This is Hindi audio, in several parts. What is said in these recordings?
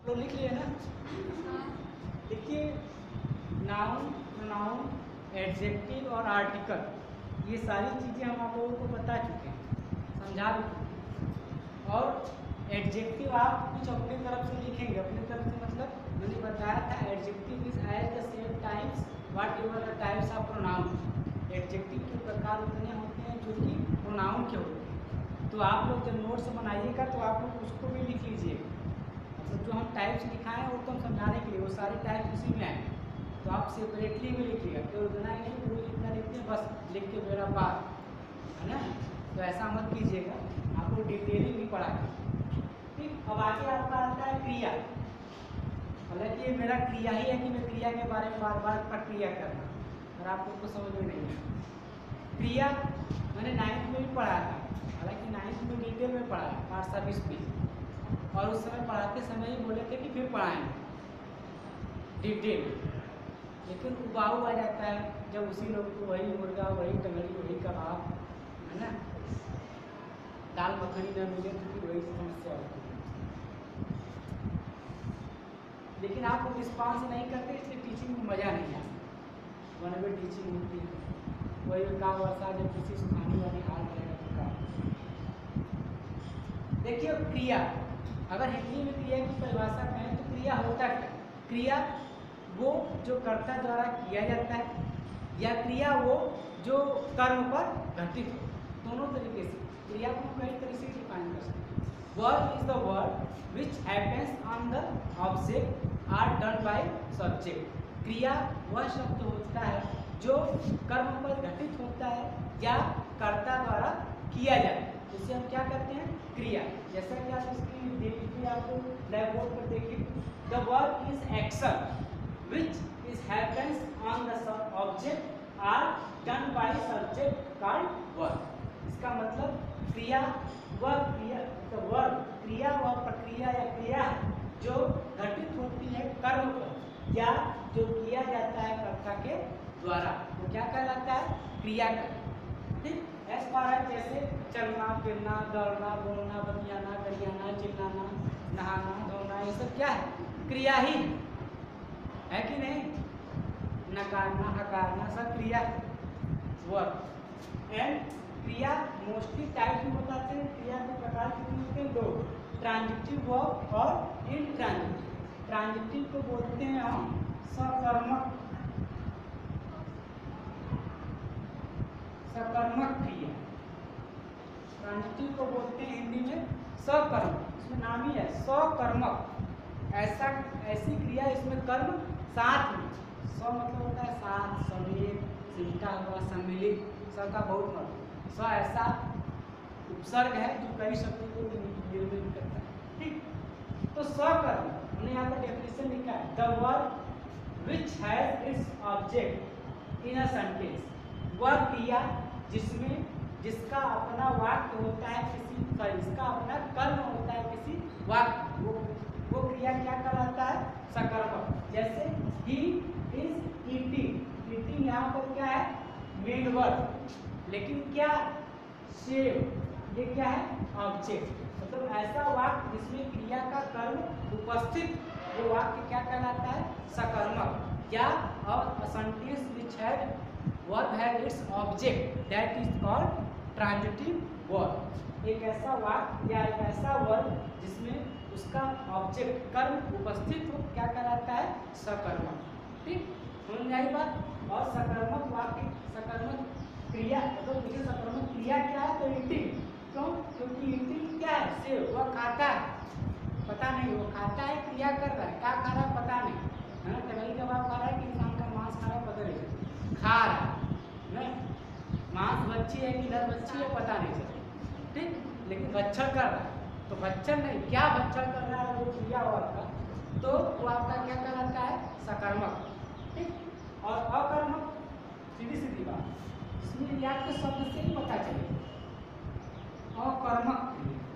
तो लिख लिए ना। देखिए नाउन, प्रोनाउन, एडजेक्टिव और आर्टिकल, ये सारी चीज़ें हम आप लोगों को बता चुके हैं, समझा भी चुके हैं। और एडजेक्टिव आप कुछ अपनी तरफ से लिखेंगे, अपनी तरफ से मतलब मैंने बताया था adjective is as the same times whatever the types of pronoun. Adjective के प्रकार उतने होते हैं जो कि प्रोनाउन के होते हैं। तो आप लोग जब नोट्स बनाइएगा तो आप लोग उसको भी लिख लीजिएगा, मतलब जो हम टाइप्स लिखाएं वो तो हम समझाने के लिए वो सारे टाइप्स उसी में आए, तो आप सेपरेटली भी लिखिएगा, तो उतना ही नहीं पूरी जितना लिखते हैं बस लिख के मेरा पार है ना। तो ऐसा मत कीजिएगा, आपको डिटेलिंग भी पढ़ा है। ठीक, अब आगे आपका आता है क्रिया। हालांकि ये मेरा क्रिया ही है कि मैं क्रिया के बारे में बार बार प्रक्रिया करना, और आप लोग को समझ में नहीं है। क्रिया मैंने 9th में भी पढ़ा था, हालांकि 9th में डिटेल में पढ़ा है पार्ट्स ऑफ स्पीच, और उस समय पढ़ाते समय ही बोले थे कि फिर पढ़ाएंगे डिटेल, लेकिन उबाऊ आ जाता है जब उसी लोग को वही मुर्गा वही टंगड़ी वही कबाब है ना, दाल मखनी न मिले तो फिर वही समस्या होती है। लेकिन आप लोग रिस्पॉन्स नहीं करते इसलिए टीचिंग में मज़ा नहीं आता। वन वे टीचिंग होती है, वही काम वर्षा जब किसी सुखाने वाली हाल रहेगा तो काम। देखिए क्रिया, अगर हिंदी में क्रिया की परिभाषा कहें तो क्रिया होता क्या? क्रिया वो जो कर्ता द्वारा किया जाता है, या क्रिया वो जो कर्म पर घटित हो, दोनों तरीके से क्रिया को कई तरीके से डिफाइन कर सकते हैं। Verb is the verb which happens on the object are done by subject। क्रिया वह शब्द होता है जो कर्म पर घटित होता है या कर्ता द्वारा किया जाता है, इसे हम क्या कहते हैं? क्रिया। जैसा कि आप इसकी देखिए, आपको ब्लैक बोर्ड पर देखिए, the verb is action which is happens on the object are done by subject called verb। इसका मतलब क्रिया वह क्रिया, तो वर्ब क्रिया व प्रक्रिया या क्रिया है जो घटित होती है कर्म पर या जो किया जाता है कर्ता के द्वारा, वो क्या कहलाता है? क्रिया कहलाता है। ठीक, एस फार जैसे चलना फिरना दौड़ना बोलना बतियाना गरियाना चिल्लाना नहाना धोना, ये सब क्या है? क्रिया ही है कि नहीं? नकारना हकारना सब क्रिया है, वर्ब। एंड क्रिया मोस्टली टाइप्स में बताते हैं, क्रिया के प्रकार कितने होते हैं? 2, ट्रांजिटिव वर्ब और इनट्रांजिटिव। ट्रांजिटिव को बोलते हैं हम सकर्मक, सकर्मक क्रिया। ट्रांजिटिव को बोलते हैं हिंदी में सकर्मक, इसमें नाम ही है सकर्मक। ऐसा ऐसी क्रिया इसमें कर्म साथ में, स मतलब होता है साथ, सम्मिलित, सिमटा हुआ, सम्मिलित, स का बहुत मतलब स ऐसा उपसर्ग है जो कई शब्दों को निर्मित करता है। ठीक, तो सकर्म हमने यहाँ पर डेफिनेशन लिखा है, the verb which has its object in a sentence. वह क्रिया जिसमें जिसका अपना वाक्य होता है किसी, इसका अपना कर्म होता है किसी वाक्य, वो क्रिया क्या कहलाता है? सकर्मक। जैसे ही इज ईटिंग, ईटिंग यहाँ पर क्या है? मेन वर्ब, लेकिन क्या? सेव, ये क्या है? ऑब्जेक्ट। मतलब ऐसा वाक्य जिसमें क्रिया का कर्म उपस्थित, वो वाक्य क्या कहलाता है? सकर्मक। या a sentence which had verb had its object that is called transitive verb. एक ऐसा वाक्य या एक ऐसा वर्ब जिसमें उसका ऑब्जेक्ट कर्म उपस्थित हो, क्या कहलाता है? सकर्मक। ठीक, समझ में आई बात? और सकर्मक वाक्य, सकर्मक क्रिया, तो देखिए सकर्मक क्रिया क्या है? तो ईटिंग। क्यों? क्योंकि ईटिंग क्या है? सेव, वह खाता है, पता नहीं वो खाता है, क्रिया कर रहा है, क्या खा रहा है पता नहीं, है ना? टंगड़ी कबाब खा रहा है कि इंसान का मांस खा रहा है पता नहीं, खा रहा है, मांस बच्ची है कि नर बच्ची है पता नहीं चलता। ठीक, लेकिन भक्षण कर रहा है, तो भक्षण नहीं, क्या भक्षण कर रहा है वो क्रिया हो आपका, तो वो आपका क्या कहलाता है? सकर्मक। ठीक, और अकर्मक सीधी सीधी बात, इसमें याद के शब्द से ही पता चलेगा। अकर्मक,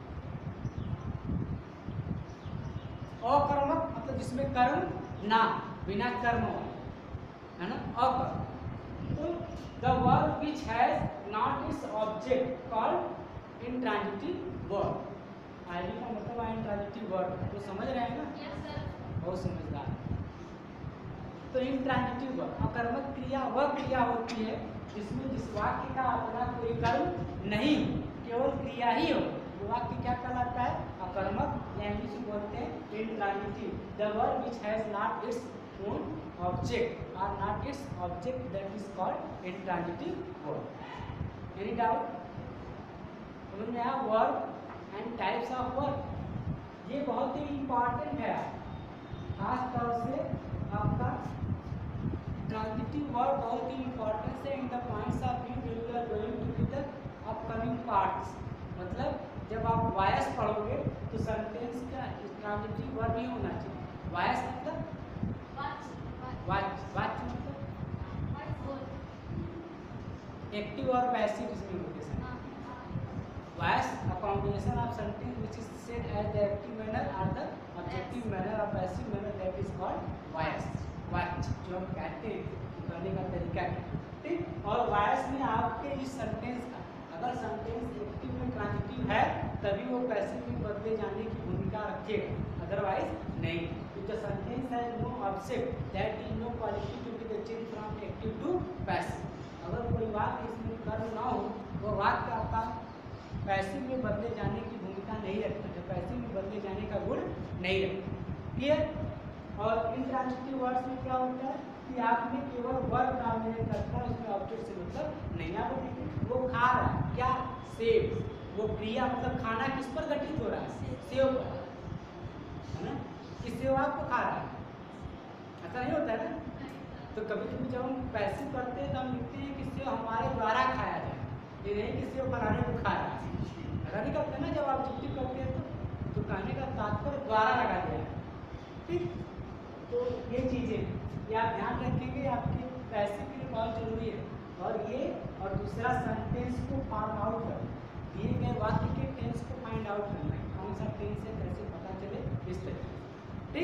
अकर्मक मतलब जिसमें कर्म ना, बिना कर्म हो, है ना? अकर्मक। तो the verb which has not its object called intransitive verb. ID का मतलब इंट्रांजिटिव वर्ब, तो समझ रहे हैं ना? बहुत समझदार है। तो इंट्रांजिटिव वर्ब, अकर्मक क्रिया वह क्रिया होती है जिसमें जिस वाक्य का अपना कोई कर्म नहीं हो, केवल क्रिया ही हो, वो वाक्य क्या कहलाता है? अकर्मक, या इंग्लिश में बोलते हैं intransitive. The verb which has not its own object और not its object, that is called intransitive verb. Any doubt? समझ में आया? Verb and types of verb, ये बहुत ही इंपॉर्टेंट है, खास तौर से आपका ट्रांजिटिव वर्ब बहुत ही इंपॉर्टेंट है in the points of view when you are going to be the upcoming parts. मतलब जब आप वॉयस पढ़ोगे तो सेंटेंस का ट्रांजिटिव वर्ब ही होना चाहिए। वॉयस मतलब वाच्य मतलब एक्टिव और पैसिव इसमें होते हैं। Voice a combination of sentence which is said as the active manner और द ऑब्जेक्टिव मैनर और passive manner, that is called voice. वाच जो हम कहते हैं करने का तरीका है, ठीक। और वॉयस में आपके इस सेंटेंस का अगर सेंटेंस एक्टिव में ट्रांजिटिव है तभी वो पैसिव में बदले जाने की भूमिका रखेगा, अदरवाइज नहीं। If the sentence has no object that is no quality to be the change from active to passive, अगर कोई वाक्य इसमें कर्म ना हो वो वाक्य आपका पैसिव में बदले जाने की भूमिका नहीं रखता, जो पैसिव में बदले जाने का गुण नहीं रखता। क्लियर? और इंट्रांजिटिव वर्ड्स में क्या होता है कि आपने केवल वर्ब डोमिनेट करता है, उसमें ऑब्जेक्ट से मतलब नहीं। आप देखिए वो खा रहा है, क्या? सेब। वो क्रिया मतलब खाना किस पर घटित हो रहा है? सेब पर, है ना? कि सेब आपको खा रहा है, ऐसा नहीं होता है ना? तो कभी कभी जब हम पैसिव करते हैं तो हम लिखते हैं कि सेब हमारे द्वारा खाया जाए, ये नहीं कि सेब बनाने को खा रहा है। ऐसा नहीं करते ना, जब आप ऑब्जेक्टिव करते हैं तो कहने का तात्पर्य द्वारा लगा दिया है, ठीक। तो ये चीज़ें ये आप ध्यान रखेंगे, आपके पैसे के लिए बहुत जरूरी है। और ये और दूसरा सेंटेंस को फार्म आउट करना, दिए गए वाक्य के टेंस को फाइंड आउट करना है, कौन सा टेंस है, कैसे पता चले, इस तरीके,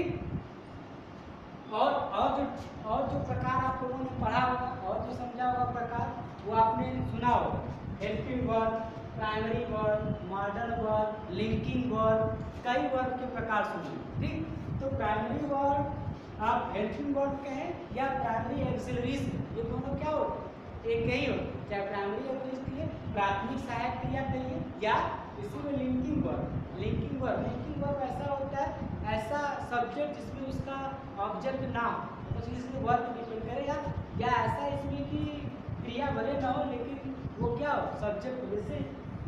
ठीक। और जो प्रकार आप लोगों ने पढ़ा होगा और जो समझा होगा प्रकार, वो आपने सुना होगा। Helping verb, primary verb, modal verb, linking verb, कई वर्ब के प्रकार सुने, ठीक। तो प्राइमरी वर्ब आप हेल्पिंग वर्ब कहें या प्राइमरी एक्सिलरीज, ये दोनों क्या होते हैं? एक ही होते हैं, चाहे प्राइमरी एक्सिलरीज कहिए, प्राथमिक सहायक क्रिया कहिए, या इसी में लिंकिंग वर्ब। लिंकिंग वर्ब ऐसा होता है, ऐसा सब्जेक्ट जिसमें उसका ऑब्जेक्ट ना हो, तो इसमें वर्ब डिपेंड करेगा, या ऐसा इसमें कि क्रिया भले ना हो लेकिन वो क्या हो, सब्जेक्ट। जैसे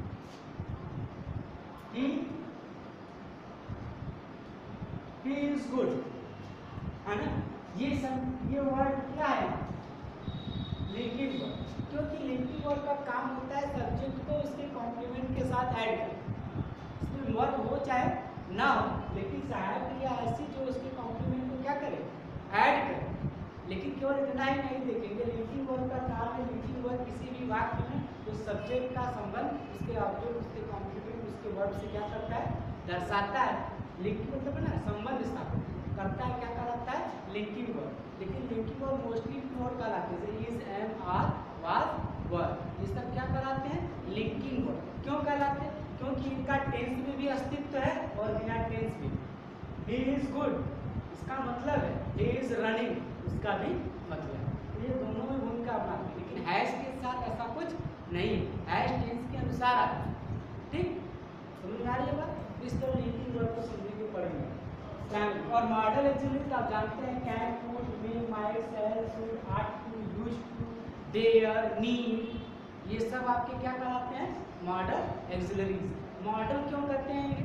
he is good, है ना? ये वर्ड क्या है? लिंकिंग वर्ड, क्योंकि लिंकिंग वर्ड का काम होता है सब्जेक्ट को उसके कॉम्प्लीमेंट के साथ ऐड करना। इसमें वर्ब हो चाहे ना हो, लेकिन सहायक क्रिया ऐसी जो उसके कॉम्प्लीमेंट को क्या करे, ऐड करे। लेकिन केवल इतना ही नहीं देखेंगे, लिंकिंग वर्ड का काम है लिंकिंग वर्ड किसी भी वाक्य में तो सब्जेक्ट का संबंध उसके ऑब्जेक्ट, उसके कॉम्प्लीमेंट, उसके वर्ब से क्या करता है, दर्शाता है। लिंकिंग मतलब है ना संबंध स्थापित करता है, क्या कहलाता है, लिंकिंग वर्ड। लेकिन लिंकिंग वर्ड मोस्टली वर्ड कहलाते हैं, जैसे is, am, are, was, were, ये सब क्या कहलाते हैं, लिंकिंग वर्ड। क्यों कहलाते हैं? क्योंकि इनका टेंस में भी अस्तित्व है और बिना टेंस में। ही इज गुड, इसका मतलब है ही इज रनिंग, उसका भी मतलब है। तो ये दोनों में भूमिका अपनाते हैं, लेकिन हैश के साथ ऐसा कुछ नहीं, हैश टेंस के अनुसार आता है, ठीक। समझ आ रही है बात? इस तरह लिंकिंग वर्ड को समझने के पड़ेंगे। और मॉडल एक्सिलरीज आप जानते हैं, can, could, will, might, shall, should, ought to, used to, dare, need, ये सब आपके क्या कहलाते हैं, मॉडल एक्सिलरीज। मॉडल क्यों कहते हैं?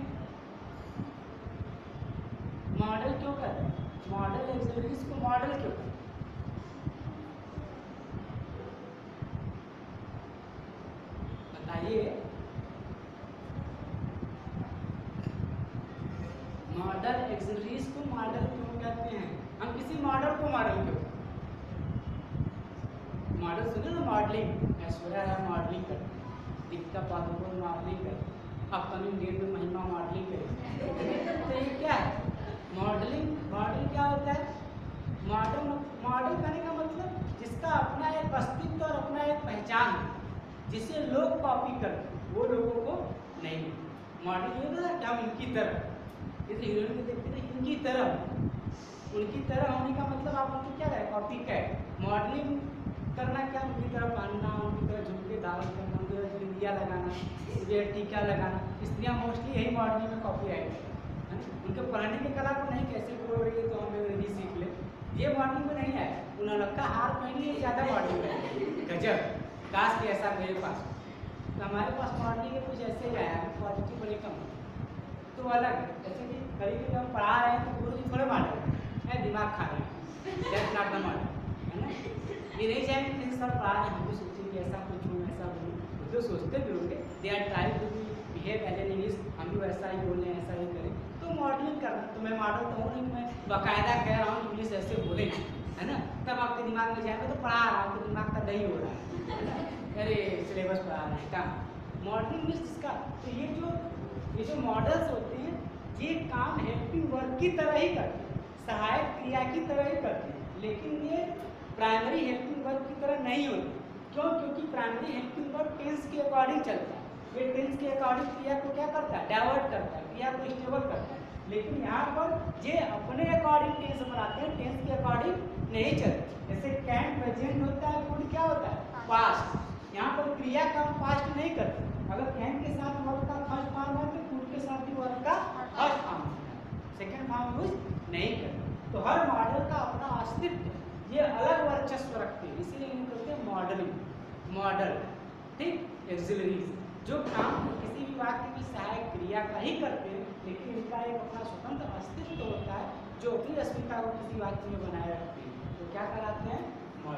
मॉडल क्यों कहते हैं? मॉडल एक्सिलरीज को मॉडल क्यों कहते हैं? बताइए। मॉडल एक्सिलरीज को मॉडल क्यों कहते हैं? हम किसी मॉडल को मॉडल क्यों? मॉडल सुने ना, मॉडलिंग, ऐश्वर्या राय मॉडलिंग करती है, दीपिका पादुकोण मॉडलिंग करती है, अपकमिंग डेट में महिमा मॉडलिंग करेगी। तो ये क्या है मॉडलिंग? मॉडल क्या होता है? मॉडल कहने का मतलब जिसका अपना एक अस्तित्व और अपना एक पहचान है, जिसे लोग कॉपी करते हैं, वो लोगों को नहीं। मॉडल ये होता है कि हम इनकी तरह, जैसे हीरोइन को देखते थे इनकी तरह, उनकी तरह होने का मतलब आप उनको क्या करें, कॉपी कैट। मॉडलिंग करना क्या, उनकी तरह पहनना, उनकी तरह झुमके धारण करना, उनकी तरह बिंदिया लगाना, ये टीका लगाना। स्त्रियाँ मोस्टली यही मॉडलिंग में कॉपी आएगी है ना। उनके पहनने की कला को नहीं कैसे बोल रही है तो हम लोग यही सीख ले, ये मॉडलिंग में नहीं है। उन्होंने का हार पहन लिए ज़्यादा मॉडलिंग है, गजब, काश कि ऐसा मेरे पास। तो हमारे पास मॉडलिंग के कुछ ऐसे ही आया, क्वालिटी बड़ी कम तो अलग है। जैसे कि कभी कभी हम पढ़ा रहे हैं तो गुरु जी थोड़े मॉडल है, दिमाग खा रहे हैं, दैट्स नॉट द मॉडल है ना। ये नहीं चाहिए कि सर पढ़ा रहे हैं हम भी सोचें कि ऐसा कुछ हूँ ऐसा बोलूँ, तो सोचते भी होंगे they are try to be behave as an English, हम भी वैसा ही बोलें ऐसा ही करें। तो मॉडलिंग करना, तो मैं मॉडल तो हूँ नहीं, मैं बाकायदा कह रहा हूँ इंग्लिश ऐसे बोले है ना, तब आपके दिमाग में जाएगा तो पढ़ा रहा हूँ तो दिमाग का दही हो रहा है ना, अरे सिलेबस पढ़ा रहे हैं काम। मॉडलिंग मीन्स इसका, तो ये जो मॉडल्स होते हैं ये काम हेल्पिंग वर्क की तरह ही करते हैं, सहायक क्रिया की तरह ही करते हैं, लेकिन ये प्राइमरी हेल्पिंग वर्क की तरह नहीं होती। क्यों? क्योंकि प्राइमरी हेल्पिंग वर्क टेंस के अकॉर्डिंग चलता है, ये टेंस के अकॉर्डिंग क्रिया को क्या करता है, डाइवर्ट करता है, क्रिया को स्टेबल करता है। लेकिन यहाँ पर ये अपने अकॉर्डिंग टेंस बनाते हैं, टेंस के अकॉर्डिंग नहीं चलते। जैसे कैन प्रेजेंट होता है, कुड क्या होता है, पास्ट। यहाँ पर क्रिया का पास्ट नहीं करते। अगर कैन के साथ वर्ब का फर्स्ट फॉर्म है तो कुड के साथ भी वर्ब का फर्स्ट फॉर्म है, सेकंड फॉर्म यूज नहीं करते। तो हर मॉडल का अपना अस्तित्व, ये अलग वर्चस्व रखते हैं, इसीलिए इनको कहते हैं मॉडलिंग, मॉडल, ठीक, एक्सिलरीज, जो काम किसी भी वाक्य की सहायक क्रिया का ही करते हैं, लेकिन इनका एक अपना स्वतंत्र अस्तित्व होता है जो अपनी अस्मिता को किसी वाक्य में बनाए रखते हैं। तो क्या कराते हैं,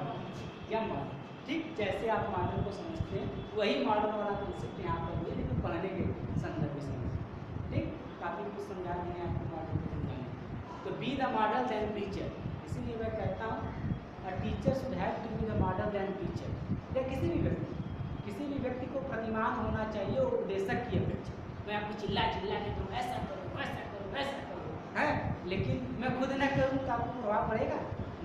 मॉडल या मॉडल, ठीक। जैसे आप मॉडल को समझते हैं वही मॉडल वाला कंसेप्ट यहाँ पर भी, लेकिन पढ़ने के संदर्भ में समझते, ठीक। काफ़ी कुछ समझा देंगे आपको मॉडल को समझाने। तो be the model then teacher, इसीलिए मैं कहता हूँ teacher should have to be the model then teacher. या किसी भी व्यक्ति को प्रतिमान होना चाहिए उपदेशक की अपेक्षा। मैं आपको चिल्ला के दूँ ऐसा करो वैसा करो वैसा करो है, लेकिन मैं खुद न करूँ तो आपको प्रभाव पड़ेगा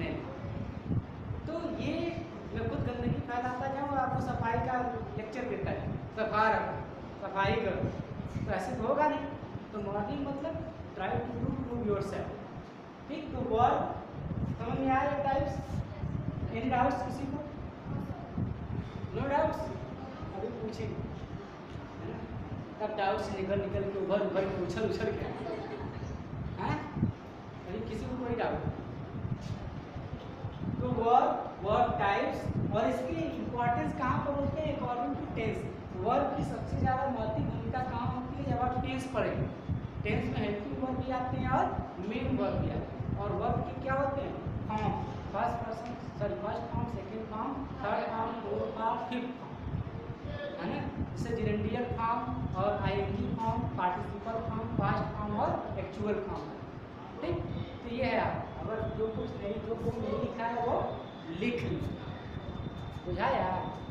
नहीं। तो ये मैं खुद गंदगी फैलाता जाऊँ, आपको सफाई का लेक्चर देता है, सफा रखो, सफाई करो, तो ऐसे तो होगा नहीं। तो मॉडलिंग मतलब try to do prove yourself, ठीक। तो वर्ड समझ में आया टाइप्स, एनी डाउट्स किसी को? नो डाउट्स, अभी पूछेंगे है ना, तब डाउट्स निकल के उभर के उछल के हैं, अभी किसी को कोई डाउट? तो वर्ब टाइप्स, और इसकी इंपॉर्टेंस कहाँ पर होते हैं, अकॉर्डिंग टू टेंस। वर्ब की सबसे ज़्यादा महत्वपूर्ण भूमिका कहाँ होती है, जब आप टेंस पढ़ेंगे। टेंस में हेल्पिंग वर्ब भी आते हैं और मेन वर्ब भी आते हैं, और वर्ब के क्या होते हैं, form, first form, second form, third form, fourth form, fifth form, है ना। जैसे जेरेंडियल फॉर्म और ING form, participle form, past form और एक्चुअल फॉर्म, ठीक। तो ये है, आप अगर जो कुछ नहीं लिखा है वो लिख लीजिए, बुझाया।